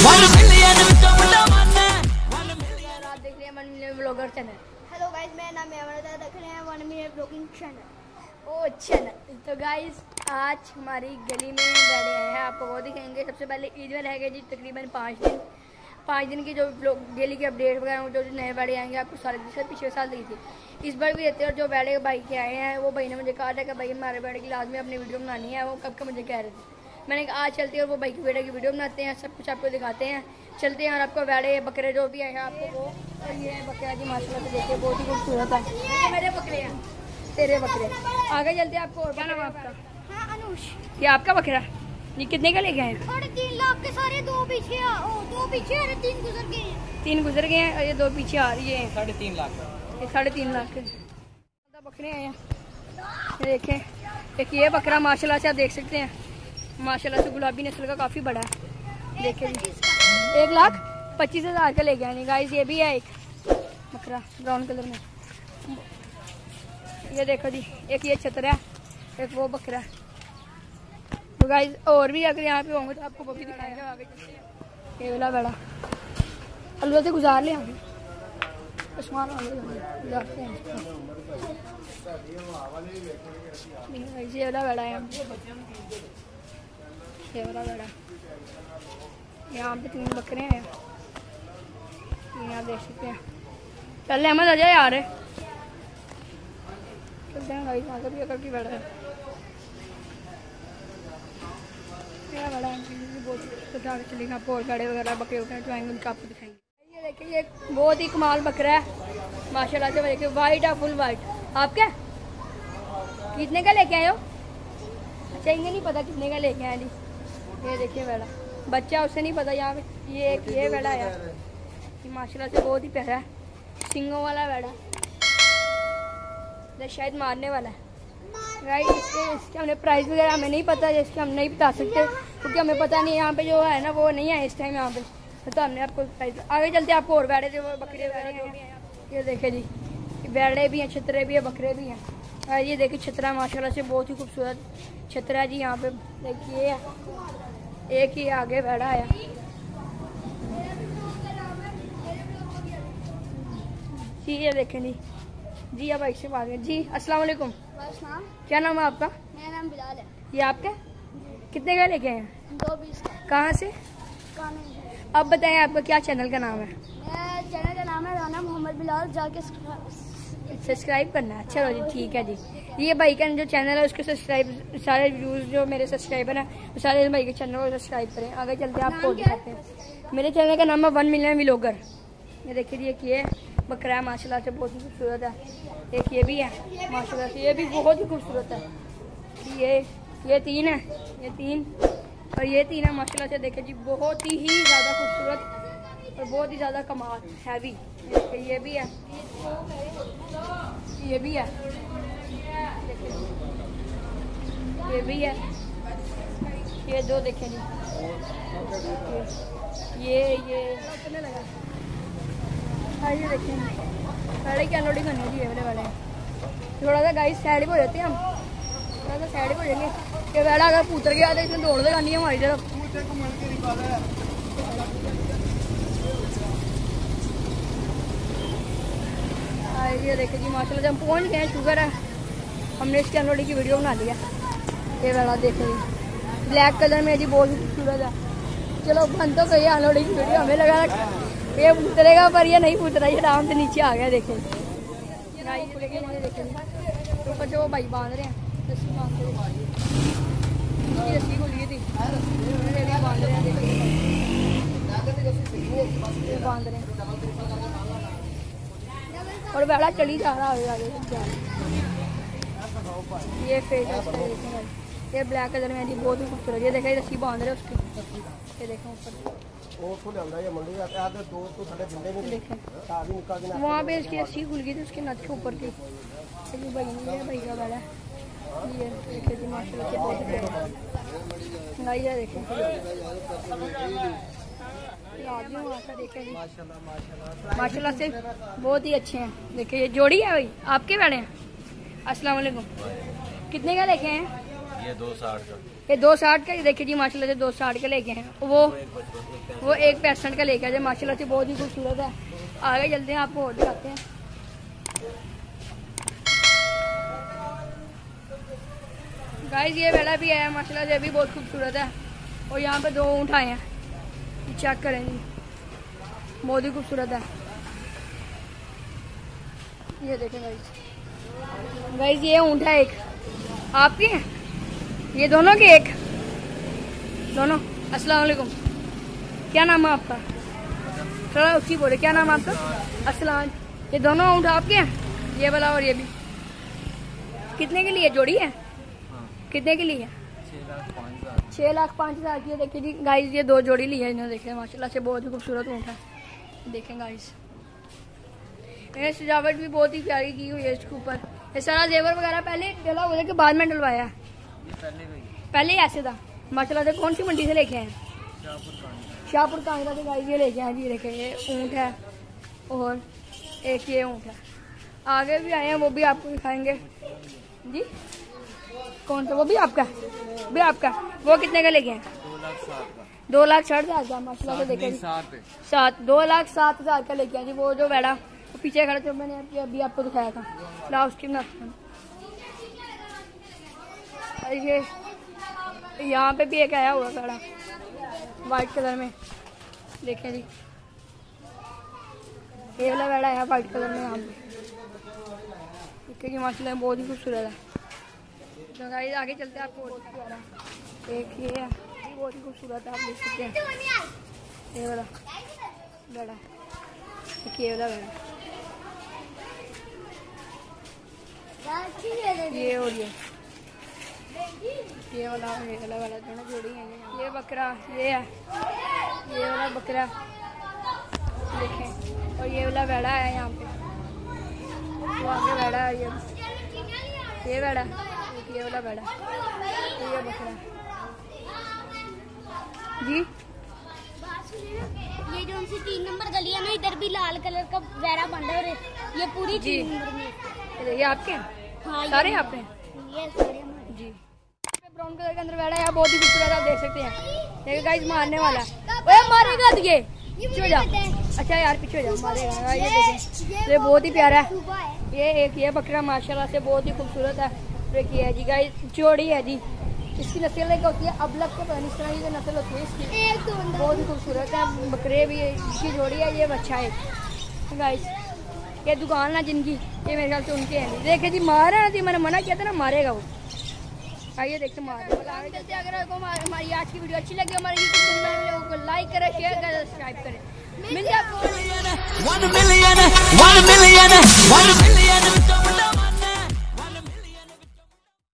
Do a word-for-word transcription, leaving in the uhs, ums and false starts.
देख रहे हैं one million blogger channel. Hello guys, मेरा नाम है अमृता, देख रहे हैं one million blogging channel. Oh channel. तो गाइस आज हमारी गली में बैठे हैं, आपको वो दिखाएंगे। सबसे पहले ईद में रह गए जी तकरीबन पाँच दिन पाँच दिन की जो गली की अपडेट वगैरह जो नए बैठे आएंगे आपको सारे से पिछले साल दी थी, इस बार भी देते हैं। और जो बैठे भाई के आए हैं वो भाई ने मुझे कहा था कि भाई हमारे बैठे की लाजमी अपनी वीडियो बनानी है, वो कब का मुझे कह रहे थे। मैंने कहा आज चलते हैं और वो भाई की बेटे की वीडियो बनाते हैं, सब कुछ आपको दिखाते हैं। चलते हैं और आपको बैठे बकरे जो भी आए हैं आपको वो, और ये बकरा जी माशाल्लाह से देखिए बहुत ही खूबसूरत है। ये मेरे बकरे हैं, तेरे बकरे। आगे चलते हैं आपको। और क्या नाम है आपका? हाँ अनुष। ये आपका बकरा, ये कितने का लेके आए हैं? साढ़े तीन लाख के सारे, दो पीछे आ, ओ, दो पीछे और तीन गुजर गए हैं। तीन गुजर गए हैं और ये दो पीछे आ रही है। साढ़े तीन लाख ये साढ़े तीन लाख के बकरे आए हैं। ये देखें, एक ये बकरा माशाल्लाह से आप देख सकते हैं, माशाल्लाह से गुलाबी नस्ल का काफ़ी बड़ा है। देखें जी, एक लाख पच्चीस हज़ार का ले गया नहीं गाइस। ये भी है एक बकरा ब्राउन कलर में। ये देखो जी, एक ये छतरा है, एक वो बकरा। तो गाइस और भी अगर यहाँ पे होंगे तो आपको वो भी दिखाएंगे आगे। ये वाला बड़ा अलवा से गुजार ले आगे आसमान गुजारते हैं। ये वाला बड़ा है, ये वाला बड़ा। यहाँ पे तीन बकरे हैं, यहाँ देख सकते हैं। चल अहमद आ जाए यार, चलते हैं भाई आगे भी अगर की बड़ा है। क्या बड़ा है बहुत कुछ आगे चलेगा। आपको और गाड़े वगैरह बकरे वगैरह जो आएंगे उनका आपको दिखाएंगे। ये देखिए, ये बहुत ही कमाल बकरा है माशाल्लाह से। देखिए वाइट है, फुल वाइट। आप क्या कितने का लेके आए हो? अच्छा इन्हें नहीं पता कितने का लेके आए जी। ये देखिए बड़ा बच्चा, उसे नहीं पता। यहाँ पे ये एक ये बड़ा है ये माशाल्लाह से बहुत ही प्यारा है, सिंगों वाला बड़ा, शायद मारने वाला है राइट। इसके इसके हमने प्राइस वगैरह हमें नहीं पता, जिसके हम नहीं बता सकते क्योंकि हमें पता नहीं। यहाँ पे जो है ना वो नहीं है इस टाइम यहाँ पे, तो हमने आपको प्राइस। आगे चलते हैं, आपको और बैठे जो बकरे वगैरह जो भी हैं। ये देखे जी, बैड़े भी हैं, छतरे भी हैं, बकरे भी हैं। ये देखिए छतरा माशाल्लाह से बहुत ही खूबसूरत छतरा जी। यहाँ पे देखिए एक ही आगे बैठा है जी। ये देखें जी जी आप ऐसे बात करें जी। अस्सलाम वालेकुम। क्या नाम है आपका? मेरा नाम बिलाल है। ये आपका कितने का लेके हैं? दो बीस का। कहाँ से? अब बताएं आपका क्या चैनल का नाम है? मेरा चैनल का नाम है राना मोहम्मद बिलाल, जाके सब्सक्राइब करना है। चलो जी ठीक है जी। ये भाई का जो चैनल है उसके सब्सक्राइब, सारे व्यूज जो मेरे सब्सक्राइबर हैं वो सारे भाई के चैनल को सब्सक्राइब करें। आगे चलते हैं आपको दिखाते हैं। मेरे चैनल का नाम है वन मिलियन व्लॉगर। ये देखिए जी, एक ये बकरा है माशाल्लाह से बहुत ही खूबसूरत है। एक ये भी है माशाल्लाह से, ये भी बहुत ही खूबसूरत है। ये ये तीन है, ये तीन और ये तीन है माशाल्लाह से। देखिए जी बहुत ही ज़्यादा खूबसूरत और बहुत ही ज़्यादा कमाल हैवी। ये भी है, ये भी है, ये भी है। ये दो देखें जी, ये ये कितने लगा? ये देखें साढ़े क्या लोडिंग करनी जी। ये वाले वाले थोड़ा सा गाइस साइड हो जाते हैं हम, थोड़ा सा साइड हो जाएंगे। ये वेड़ा अगर पुतर गया तो इसमें दौड़ लगानी है हमारी तरफ। ये देखिए जी माशाल्लाह जब हम पहुंच गए हैं, शुगर है हमने इसके अनलोडिंग की वीडियो बना लिया। ये वेड़ा देखो जी ब्लैक कलर में जी बहुत ही खूबसूरत है। चलो बंद तो गई अनलोडिंग की वीडियो। हमें लगा ये उतरेगा पर ये नहीं उतरा, ये आराम से नीचे आ गया। देखें ऊपर जो वो भाई बांध रहे हैं रस्सी बांध रहे हैं, रस्सी को ली थी बांध रहे हैं, बांध रहे हैं और वेड़ा चली जा रहा है आगे। ये फेस ये ब्लैक कलर में जी बहुत ही खूबसूरत। ये देखा रस्सी बांध रहे हैं उसकी। ये देखें ऊपर वहाँ पे इसकी रस्सी खुल गई थी उसके नथ के ऊपर थी। भाई ये भाई का वाला ये देखिए जी माशाल्लाह से बहुत बढ़िया। देखें माशाल्लाह से बहुत ही अच्छे हैं। देखिए ये जोड़ी है भाई आपके बैठे हैं। अस्सलाम वालेकुम। कितने का लेके हैं? ये दो साठ का। ये दो साठ का, ये देखिए जी माशाल्लाह से दो साठ का लेके हैं। वो वो एक पैंसठ का लेके आए माशाल्लाह से, बहुत ही खूबसूरत है। आगे चलते हैं, आपको और दिखाते हैं। गाइस ये वेला भी है माशाल्लाह से, भी बहुत खूबसूरत है। और यहाँ पे दो ऊँट आए हैं, चेक करें जी, बहुत ही खूबसूरत है। ये देखें गाइस, गाइस ये ऊँट है एक आपके हैं, ये दोनों के एक दोनों। अस्सलाम वालेकुम, क्या नाम है आपका? थोड़ा अच्छी बोले, क्या नाम है आपका? अस्सलाम। ये दोनों ऊँट आपके हैं, ये वाला और ये भी? कितने के लिए जोड़ी है? कितने के लिए? छः लाख पाँच हज़ार की। देखिए जी गाइस, ये दो जोड़ी ली है इन्होंने, देखे माशाल्लाह से बहुत ही खूबसूरत ऊँट है। देखें गाइस, मैंने सजावट भी बहुत ही प्यारी की हुई है इसके ऊपर। ये सारा जेवर वगैरह पहले डला हुआ है कि बाद में डलवाया है? पहले ही ऐसे था माशाल्लाह से। कौन सी मंडी से लेके आए? शाहपुर कांगड़ा से गाइस ये लेके आए जी। देखें ये ऊँट है और एक ये ऊँट है। आगे भी आए हैं, वो भी आपको दिखाएंगे जी। कौन सा? वो भी आपका भी आपका वो कितने का लेके हैं? दो लाख साठ हजार का माशाल्लाह से। देखें सात दो लाख सात हजार का लेके आए जी। वो जो बैठा वो पीछे खड़ा जो मैंने अभी अभी आपको दिखाया था लास्ट में। ये यहाँ पे भी एक आया हुआ खड़ा वाइट कलर में, देखें जी ये वाला बैठा है वाइट कलर में यहाँ पे। देखिए जी माशाल्लाह बहुत ही खूबसूरत है। तो गाइस आगे चलते हैं, आपको एक ये है, ये बहुत ही खूबसूरत है, आप देख सकते हैं। ये वाला बड़ा, एक ये वाला बड़ा, ये और ये ये वाला ये वाला वाला दोनों जोड़ी हैं। ये बकरा ये है, ये वाला बकरा देखें, और ये वाला बड़ा है यहाँ पे, वो आगे बड़ा है। ये ये बड़ा, ये वाला बड़ा, ये बकरा जी। ये जो उनसे तीन नंबर गली है ना, इधर भी लाल कलर का वेरा बंदा है, ये पूरी तीन नंबर में। ये आपके? हाँ, सारे आपके ये सारे हमारे जी। ब्राउन कलर के अंदर बैठा है, बहुत ही खूबसूरत आप देख सकते हैं। देखिए गाइस मारने वाला है, ओए मारेगा तो ये पीछे हो जा। अच्छा यार पीछे हो जा, मारेगा। ये देखें, ये बहुत ही प्यारा है। ये एक ये बकरा माशाल्लाह से बहुत ही खूबसूरत है। देखिए है जी गाइस, जोड़ी है जी। इसकी नस्ल एक होती है अबलग के, पता नहीं इस तरह की नस्ल होती है इसकी, बहुत ही खूबसूरत है। बकरे भी इसकी जोड़ी है, ये बच्चा है गाइस। ये दुकान ना जिनकी, ये मेरे ख्याल से उनके हैं। देखे जी मारा ना थी, मैंने मना किया था ना, मारेगा वो। आइए देखते मार आगे चलते। अगर आपको हमारी आज की वीडियो अच्छी लगी, हमारे यूट्यूब चैनल लोगों को लाइक करें, शेयर करें, सब्सक्राइब करें। मिलते हैं आपको।